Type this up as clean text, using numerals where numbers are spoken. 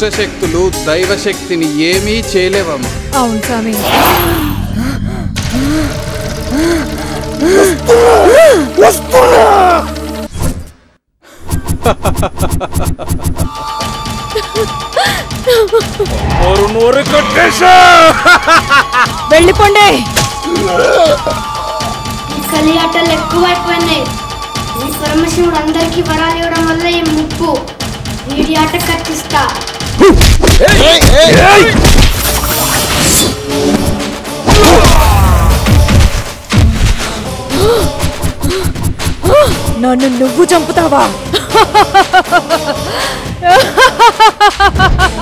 శక్తులు దైవశక్తిని ఏమీ చేయలేవమ్మా. అవును స్వామి. వెళ్ళిపోండి. కలియాటలు ఎక్కువైపోయినాయి. ఈ పరమశివుడు అందరికీ వరాలు ఇవ్వడం వల్ల ఈ ముప్పు. వీడి ఆట కట్టిస్తా. నన్ను నువ్వు చంపుతావా?